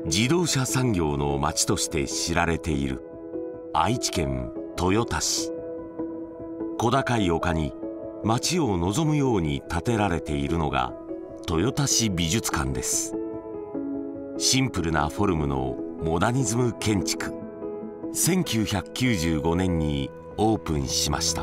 自動車産業の町として知られている愛知県豊田市。小高い丘に街を望むように建てられているのが豊田市美術館です。シンプルなフォルムのモダニズム建築。1995年にオープンしました。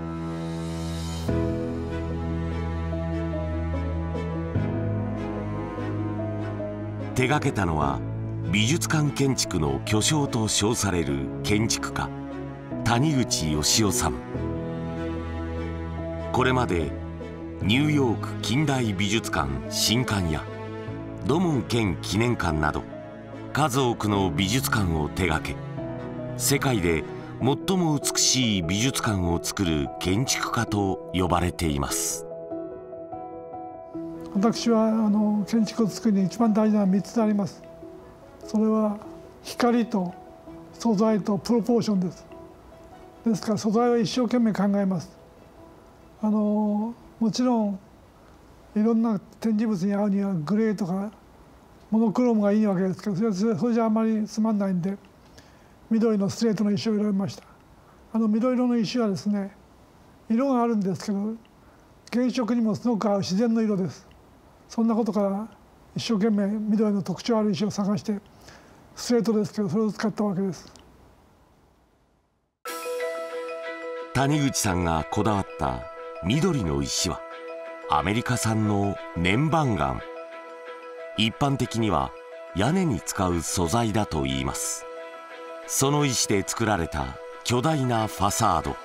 手がけたのは美術館建築の巨匠と称される建築家谷口義雄さん。これまでニューヨーク近代美術館新館や土門県記念館など数多くの美術館を手がけ、世界で最も美しい美術館を作る建築家と呼ばれています。 私は建築を作るに一番大事なのは3つあります。それは光と素材とプロポーションです。ですから素材は一生懸命考えます。もちろんいろんな展示物に合うにはグレーとかモノクロームがいいわけですけど、それじゃあんまりつまんないんで緑のスレートの石を選びました。緑色の石はですね、色があるんですけど原色にもすごく合う自然の色です。そんなことから一生懸命緑の特徴ある石を探して、スレートですけどそれを使ったわけです。 谷口さんがこだわった緑の石はアメリカ産の粘板岩。一般的には屋根に使う素材だといいます。その石で作られた巨大なファサード。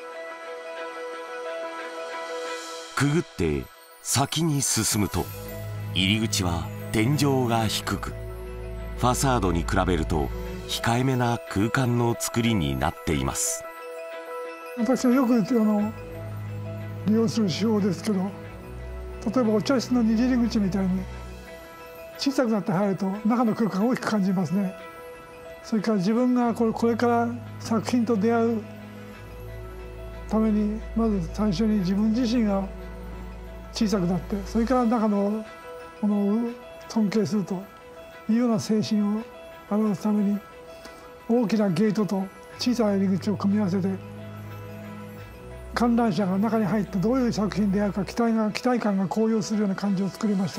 くぐって先に進むと入り口は天井が低く、ファサードに比べると控えめな空間の作りになっています。 私はよく利用する手法ですけど、例えばお茶室のにじり口みたいに小さくなって入ると中の空間が大きく感じますね。それから自分がこれから作品と出会うためにまず最初に自分自身が小さくなって、それから中のものを尊敬するというような精神を表すために、大きなゲートと小さな入り口を組み合わせて、観覧者が中に入ってどういう作品であるか期待感が高揚するような感じを作りました。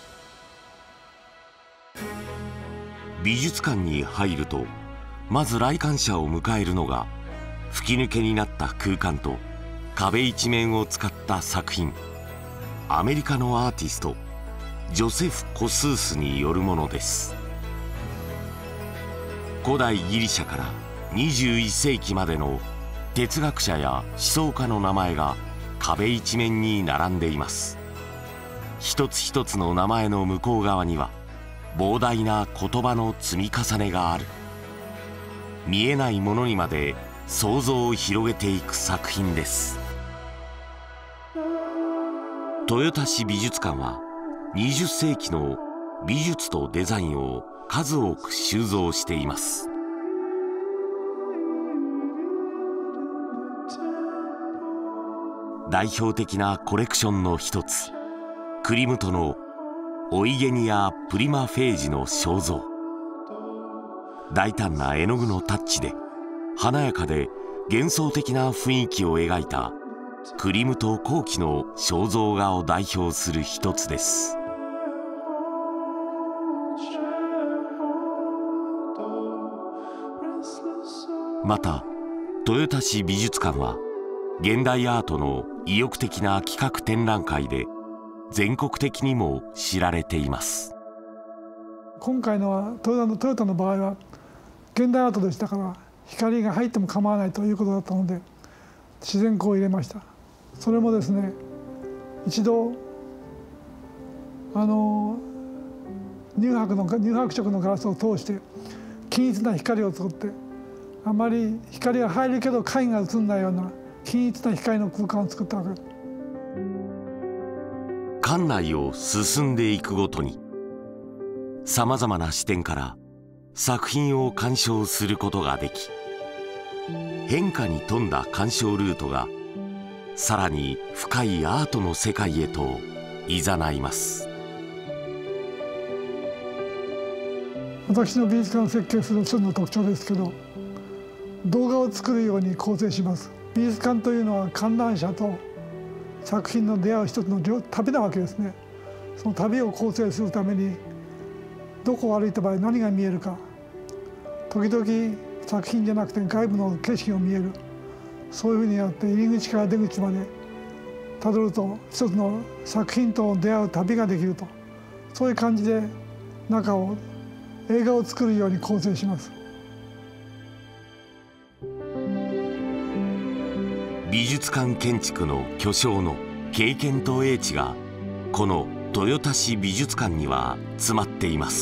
美術館に入るとまず来館者を迎えるのが吹き抜けになった空間と壁一面を使った作品。アメリカのアーティストジョセフ・コスースによるものです。古代ギリシャから21世紀までの哲学者や思想家の名前が壁一面に並んでいます。一つ一つの名前の向こう側には膨大な言葉の積み重ねがある。見えないものにまで想像を広げていく作品です。豊田市美術館は20世紀の美術とデザインを数多く収蔵しています。代表的なコレクションの一つ、クリムトのオイゲニア・プリマフェージの肖像。大胆な絵の具のタッチで華やかで幻想的な雰囲気を描いたクリムト後期の肖像画を代表する一つです。また豊田市美術館は現代アートの意欲的な企画展覧会で全国的にも知られています。 今回のはトヨタの場合は現代アートでしたから光が入っても構わないということだったので自然光を入れました。それもですね、一度乳白色のガラスを通して均一な光を作って、あまり光が入るけど影が映んないような均一な光の空間を作ったわけです。 館内を進んでいくごとにさまざまな視点から作品を鑑賞することができ、変化に富んだ鑑賞ルートがさらに深いアートの世界へと誘います。 私の美術館を設計する一つの特徴ですけど、動画を作るように構成します。美術館というのは観覧車と作品の出会う一つの旅なわけですね。その旅を構成するためにどこを歩いた場合何が見えるか、時々作品じゃなくて外部の景色を見える、そういうふうにやって入り口から出口までたどると一つの作品と出会う旅ができると、そういう感じで中を映画を作るように構成します。 美術館建築の巨匠の経験と英知がこの豊田市美術館には詰まっています。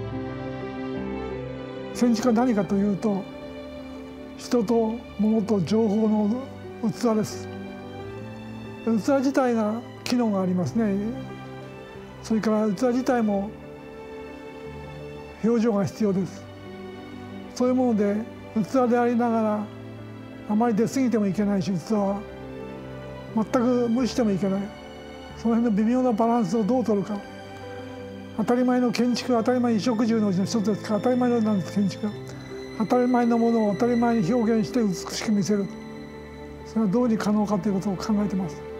建築は何かというと、人と物と情報の器です。器自体が機能がありますね。それから器自体も表情が必要です。そういうもので器でありながらあまり出過ぎてもいけないし、器は全く無視してもいけない、その辺の微妙なバランスをどう取るか。当たり前の建築は当たり前衣食住のうちの一つですから、当たり前なんです。建築は当たり前のものを当たり前に表現して美しく見せる、それはどうに可能かということを考えています。